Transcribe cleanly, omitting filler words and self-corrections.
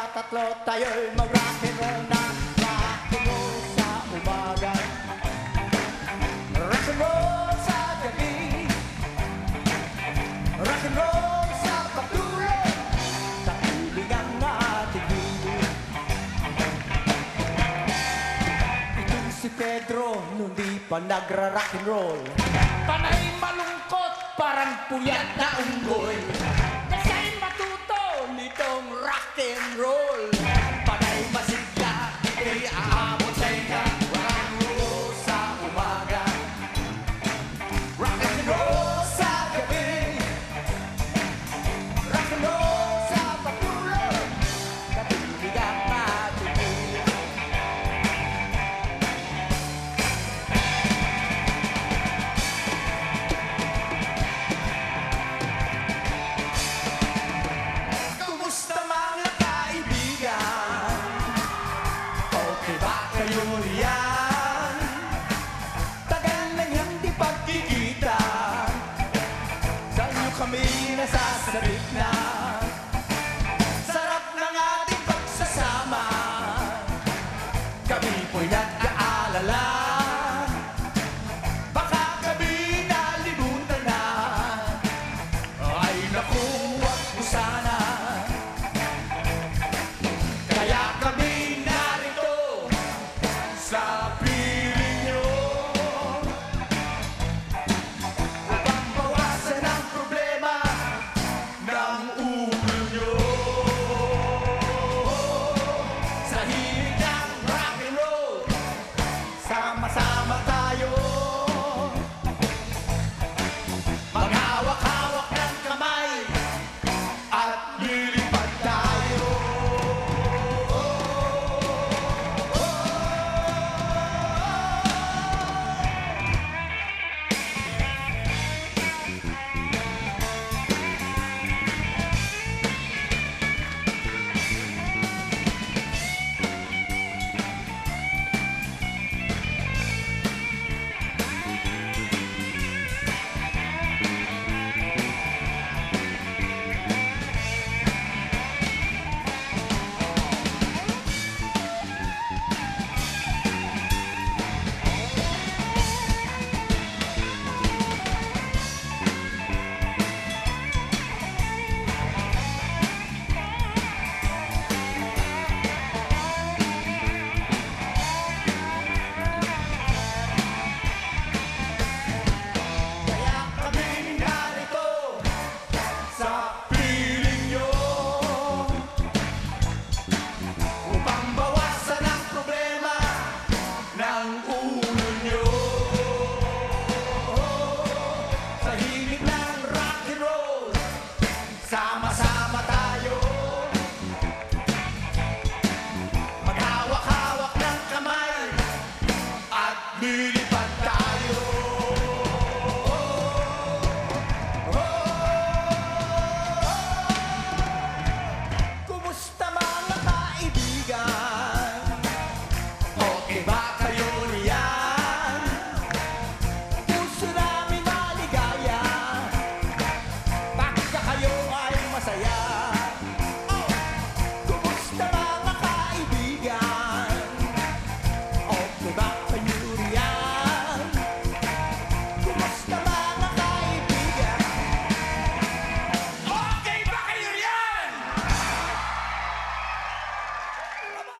tatlo tayo'y mag-rock and roll na. Rock and roll sa umaga, rock and roll sa gabi, rock and roll sa pagtulog, sa piling ang ating hilig. Itong si Pedro, nung di pa nagra-rock and roll, panay malungkot, parang puyat na unggoy. Kasa'y matuto nitong rock and roll.